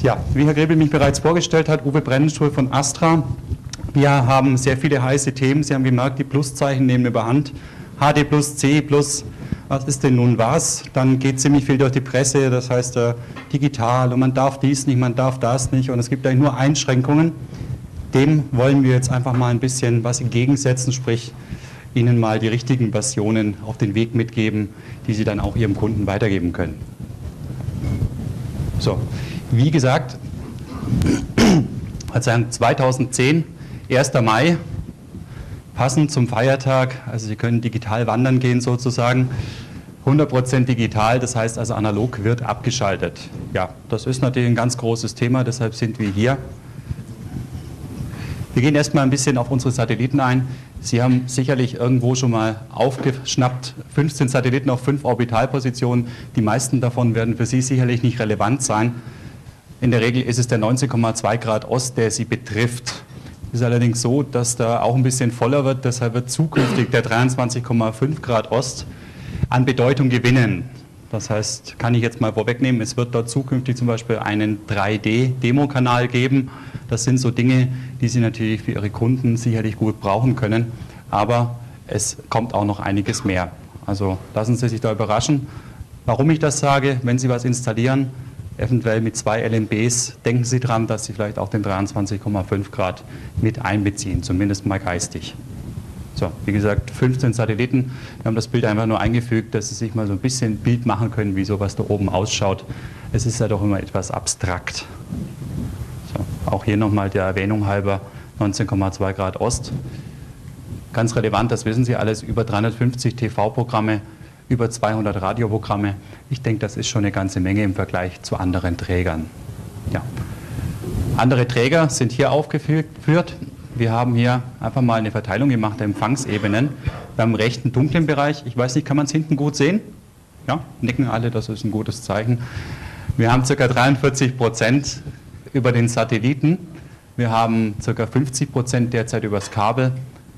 Ja, wie Herr Grebel mich bereits vorgestellt hat, Uwe Brennenstuhl von Astra. Wir haben sehr viele heiße Themen. Sie haben gemerkt, die Pluszeichen nehmen überhand. HD+, C+, was ist denn nun was? Dann geht ziemlich viel durch die Presse, das heißt digital und man darf dies nicht, man darf das nicht und es gibt eigentlich nur Einschränkungen. Dem wollen wir jetzt einfach mal ein bisschen was entgegensetzen, sprich Ihnen mal die richtigen Versionen auf den Weg mitgeben, die Sie dann auch Ihrem Kunden weitergeben können. So, wie gesagt, also 2010, 1. Mai, passend zum Feiertag, also Sie können digital wandern gehen sozusagen, 100% digital, das heißt also analog wird abgeschaltet. Ja, das ist natürlich ein ganz großes Thema, deshalb sind wir hier. Wir gehen erstmal ein bisschen auf unsere Satelliten ein. Sie haben sicherlich irgendwo schon mal aufgeschnappt, 15 Satelliten auf 5 Orbitalpositionen. Die meisten davon werden für Sie sicherlich nicht relevant sein. In der Regel ist es der 19,2 Grad Ost, der Sie betrifft. Es ist allerdings so, dass da auch ein bisschen voller wird, deshalb wird zukünftig der 23,5 Grad Ost an Bedeutung gewinnen. Das heißt, kann ich jetzt mal vorwegnehmen, es wird dort zukünftig zum Beispiel einen 3D-Demo-Kanal geben. Das sind so Dinge, die Sie natürlich für Ihre Kunden sicherlich gut brauchen können, aber es kommt auch noch einiges mehr. Also lassen Sie sich da überraschen. Warum ich das sage, wenn Sie was installieren, eventuell mit 2 LNBs, denken Sie dran, dass Sie vielleicht auch den 23,5 Grad mit einbeziehen, zumindest mal geistig. So, wie gesagt, 15 Satelliten. Wir haben das Bild einfach nur eingefügt, dass Sie sich mal so ein bisschen ein Bild machen können, wie sowas da oben ausschaut. Es ist ja doch immer etwas abstrakt. So, auch hier nochmal der Erwähnung halber 19,2 Grad Ost. Ganz relevant, das wissen Sie alles, über 350 TV-Programme, über 200 Radioprogramme. Ich denke, das ist schon eine ganze Menge im Vergleich zu anderen Trägern. Ja. Andere Träger sind hier aufgeführt. Wir haben hier einfach mal eine Verteilung gemacht der Empfangsebenen. Wir haben im rechten dunklen Bereich, ich weiß nicht, kann man es hinten gut sehen? Ja, nicken alle, das ist ein gutes Zeichen. Wir haben ca. 43% über den Satelliten. Wir haben ca. 50% derzeit übers Kabel.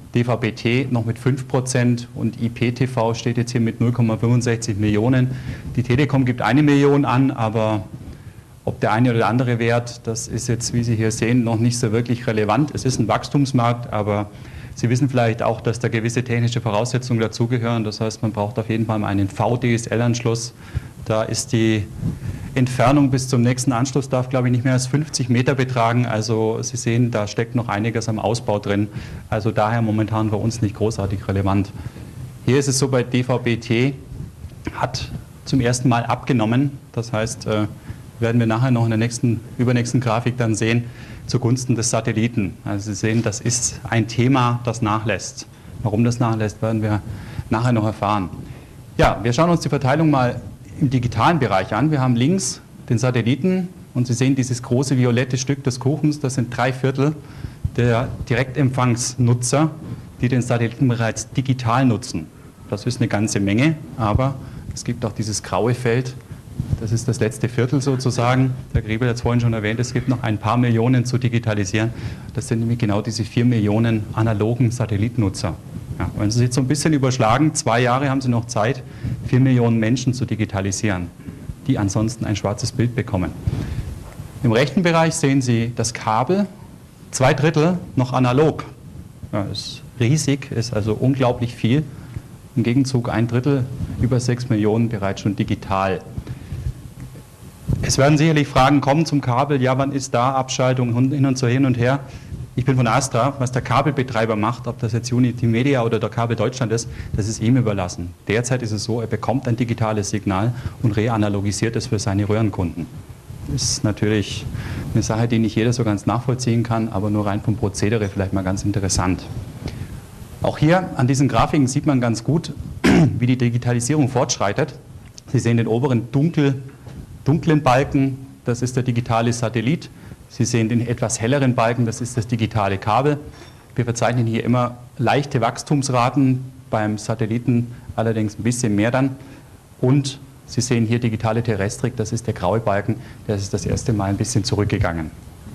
DVB-T noch mit 5% und IPTV steht jetzt hier mit 0,65 Millionen. Die Telekom gibt 1 Million an, aber ob der eine oder der andere Wert, das ist jetzt, wie Sie hier sehen, noch nicht so wirklich relevant. Es ist ein Wachstumsmarkt, aber Sie wissen vielleicht auch, dass da gewisse technische Voraussetzungen dazugehören. Das heißt, man braucht auf jeden Fall einen VDSL-Anschluss. Da ist die Entfernung bis zum nächsten Anschluss, darf glaube ich nicht mehr als 50 Meter betragen. Also Sie sehen, da steckt noch einiges am Ausbau drin. Also daher momentan bei uns nicht großartig relevant. Hier ist es so, bei DVB-T hat zum ersten Mal abgenommen. Das heißt, werden wir nachher noch in der übernächsten Grafik dann sehen, zugunsten des Satelliten. Also Sie sehen, das ist ein Thema, das nachlässt. Warum das nachlässt, werden wir nachher noch erfahren. Ja, wir schauen uns die Verteilung mal im digitalen Bereich an. Wir haben links den Satelliten und Sie sehen dieses große violette Stück des Kuchens, das sind 3/4 der Direktempfangsnutzer, die den Satelliten bereits digital nutzen. Das ist eine ganze Menge, aber es gibt auch dieses graue Feld. Das ist das letzte Viertel sozusagen. Der Grebel hat es vorhin schon erwähnt, es gibt noch ein paar Millionen zu digitalisieren. Das sind nämlich genau diese 4 Millionen analogen Satellitennutzer. Ja, wenn Sie jetzt so ein bisschen überschlagen, 2 Jahre haben Sie noch Zeit, 4 Millionen Menschen zu digitalisieren, die ansonsten ein schwarzes Bild bekommen. Im rechten Bereich sehen Sie das Kabel, 2/3 noch analog. Ja, ist riesig, ist also unglaublich viel. Im Gegenzug 1/3, über 6 Millionen bereits schon digital. Es werden sicherlich Fragen kommen zum Kabel, ja, wann ist da Abschaltung hin und her. Ich bin von Astra, was der Kabelbetreiber macht, ob das jetzt Unity Media oder der Kabel Deutschland ist, das ist ihm überlassen. Derzeit ist es so, er bekommt ein digitales Signal und reanalogisiert es für seine Röhrenkunden. Das ist natürlich eine Sache, die nicht jeder so ganz nachvollziehen kann, aber nur rein vom Prozedere vielleicht mal ganz interessant. Auch hier an diesen Grafiken sieht man ganz gut, wie die Digitalisierung fortschreitet. Sie sehen den oberen dunklen Balken, das ist der digitale Satellit. Sie sehen den etwas helleren Balken, das ist das digitale Kabel. Wir verzeichnen hier immer leichte Wachstumsraten, beim Satelliten allerdings ein bisschen mehr dann. Und Sie sehen hier digitale Terrestrik, das ist der graue Balken, der ist das erste Mal ein bisschen zurückgegangen.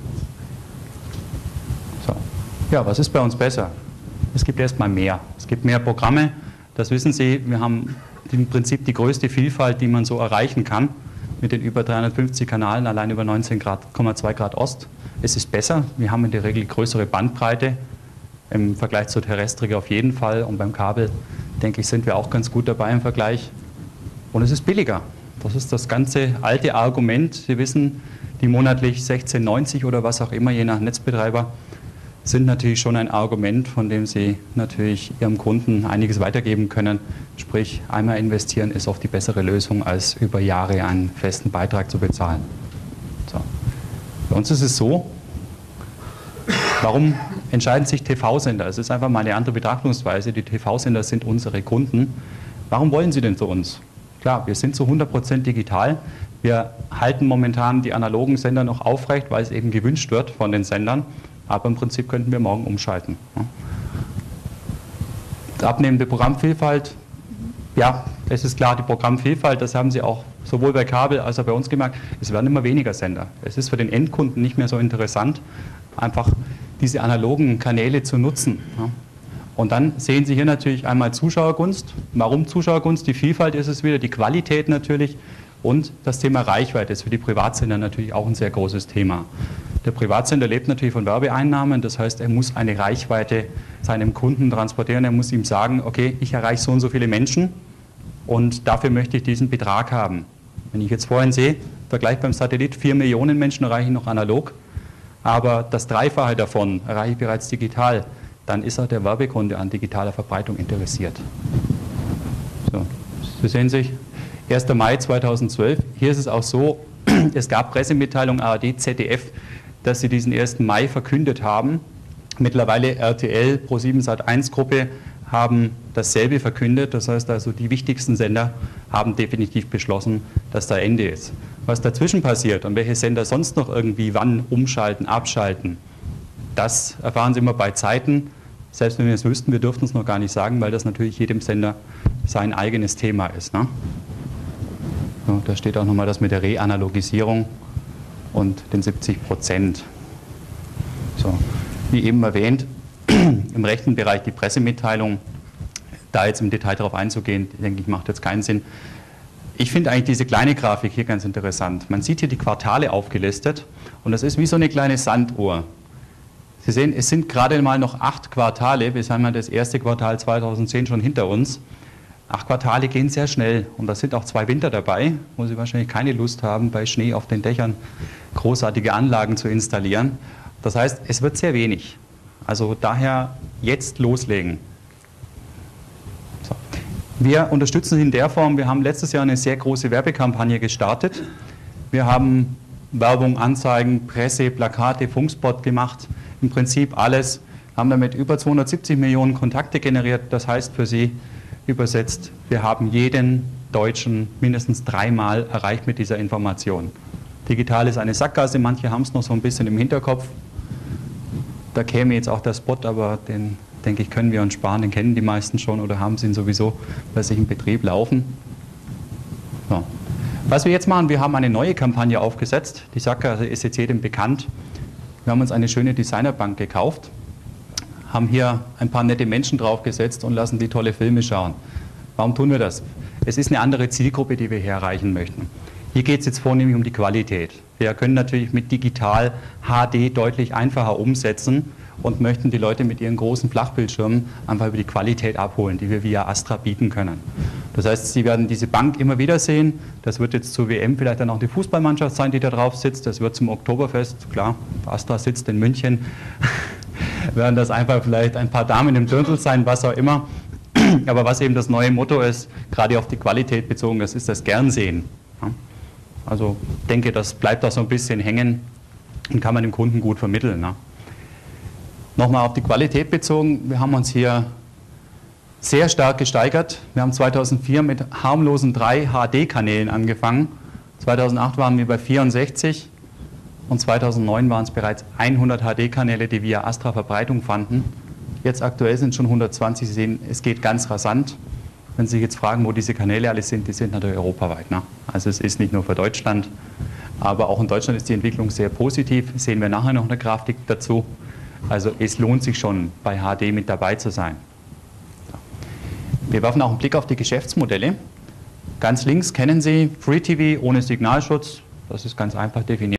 So. Ja, was ist bei uns besser? Es gibt erstmal mehr. Es gibt mehr Programme, das wissen Sie. Wir haben im Prinzip die größte Vielfalt, die man so erreichen kann. mit den über 350 Kanälen allein über 19,2 Grad Ost. Es ist besser, wir haben in der Regel größere Bandbreite im Vergleich zur Terrestrige auf jeden Fall und beim Kabel, denke ich, sind wir auch ganz gut dabei im Vergleich. Und es ist billiger. Das ist das ganze alte Argument. Sie wissen, die monatlich 16,90 oder was auch immer, je nach Netzbetreiber, sind natürlich schon ein Argument, von dem Sie natürlich Ihrem Kunden einiges weitergeben können. Sprich, einmal investieren ist oft die bessere Lösung, als über Jahre einen festen Beitrag zu bezahlen. So. Bei uns ist es so, warum entscheiden sich TV-Sender? Es ist einfach mal eine andere Betrachtungsweise. Die TV-Sender sind unsere Kunden. Warum wollen sie denn zu uns? Klar, wir sind zu 100% digital. Wir halten momentan die analogen Sender noch aufrecht, weil es eben gewünscht wird von den Sendern. Aber im Prinzip könnten wir morgen umschalten. Die abnehmende Programmvielfalt, ja, es ist klar, die Programmvielfalt, das haben Sie auch sowohl bei Kabel als auch bei uns gemerkt, es werden immer weniger Sender. Es ist für den Endkunden nicht mehr so interessant, einfach diese analogen Kanäle zu nutzen. Und dann sehen Sie hier natürlich einmal Zuschauergunst. Warum Zuschauergunst? Die Vielfalt ist es wieder, die Qualität natürlich und das Thema Reichweite ist für die Privatsender natürlich auch ein sehr großes Thema. Der Privatsender lebt natürlich von Werbeeinnahmen, das heißt, er muss eine Reichweite seinem Kunden transportieren, er muss ihm sagen, okay, ich erreiche so und so viele Menschen und dafür möchte ich diesen Betrag haben. Wenn ich jetzt vorhin sehe, Vergleich beim Satellit, 4 Millionen Menschen erreiche ich noch analog, aber das Dreifache davon erreiche ich bereits digital, dann ist auch der Werbekunde an digitaler Verbreitung interessiert. So, Sie sehen sich, 1. Mai 2012, hier ist es auch so, es gab Pressemitteilung ARD, ZDF, dass sie diesen 1. Mai verkündet haben. Mittlerweile RTL, Pro7 Sat.1 Gruppe haben dasselbe verkündet. Das heißt also, die wichtigsten Sender haben definitiv beschlossen, dass da Ende ist. Was dazwischen passiert und welche Sender sonst noch irgendwie wann umschalten, abschalten, das erfahren Sie immer bei Zeiten. Selbst wenn wir es wüssten, wir dürften es noch gar nicht sagen, weil das natürlich jedem Sender sein eigenes Thema ist. Ne? So, da steht auch nochmal das mit der Reanalogisierung und den 70%. So, wie eben erwähnt, im rechten Bereich die Pressemitteilung. Da jetzt im Detail darauf einzugehen, denke ich, macht jetzt keinen Sinn. Ich finde eigentlich diese kleine Grafik hier ganz interessant. Man sieht hier die Quartale aufgelistet und das ist wie so eine kleine Sanduhr. Sie sehen, es sind gerade mal noch 8 Quartale, wir haben ja das erste Quartal 2010 schon hinter uns. 8 Quartale gehen sehr schnell und da sind auch 2 Winter dabei, wo Sie wahrscheinlich keine Lust haben, bei Schnee auf den Dächern großartige Anlagen zu installieren. Das heißt, es wird sehr wenig. Also daher jetzt loslegen. So. Wir unterstützen Sie in der Form, wir haben letztes Jahr eine sehr große Werbekampagne gestartet. Wir haben Werbung, Anzeigen, Presse, Plakate, Funkspot gemacht, im Prinzip alles, haben damit über 270 Millionen Kontakte generiert. Das heißt für Sie, übersetzt, wir haben jeden Deutschen mindestens 3-mal erreicht mit dieser Information. Digital ist eine Sackgasse, manche haben es noch so ein bisschen im Hinterkopf. Da käme jetzt auch der Spot, aber den, denke ich, können wir uns sparen, den kennen die meisten schon oder haben sie ihn sowieso bei sich im Betrieb laufen. So. Was wir jetzt machen, wir haben eine neue Kampagne aufgesetzt, die Sackgasse ist jetzt jedem bekannt. Wir haben uns eine schöne Designerbank gekauft, haben hier ein paar nette Menschen draufgesetzt und lassen die tolle Filme schauen. Warum tun wir das? Es ist eine andere Zielgruppe, die wir hier erreichen möchten. Hier geht es jetzt vornehmlich um die Qualität. Wir können natürlich mit digital HD deutlich einfacher umsetzen und möchten die Leute mit ihren großen Flachbildschirmen einfach über die Qualität abholen, die wir via Astra bieten können. Das heißt, Sie werden diese Bank immer wieder sehen. Das wird jetzt zur WM vielleicht dann auch die Fußballmannschaft sein, die da drauf sitzt. Das wird zum Oktoberfest, klar, Astra sitzt in München. Werden das einfach vielleicht ein paar Damen im Dirndl sein, was auch immer. Aber was eben das neue Motto ist, gerade auf die Qualität bezogen, das ist das Gernsehen. Also ich denke, das bleibt auch so ein bisschen hängen und kann man dem Kunden gut vermitteln. Ne? Nochmal auf die Qualität bezogen, wir haben uns hier sehr stark gesteigert. Wir haben 2004 mit harmlosen 3 HD-Kanälen angefangen. 2008 waren wir bei 64 und 2009 waren es bereits 100 HD-Kanäle, die via Astra Verbreitung fanden. Jetzt aktuell sind schon 120. Sie sehen, es geht ganz rasant. Wenn Sie sich jetzt fragen, wo diese Kanäle alle sind, die sind natürlich europaweit. Ne? Also es ist nicht nur für Deutschland, aber auch in Deutschland ist die Entwicklung sehr positiv. Sehen wir nachher noch eine Grafik dazu. Also es lohnt sich schon, bei HD mit dabei zu sein. Wir werfen auch einen Blick auf die Geschäftsmodelle. Ganz links kennen Sie Free TV ohne Signalschutz. Das ist ganz einfach definiert.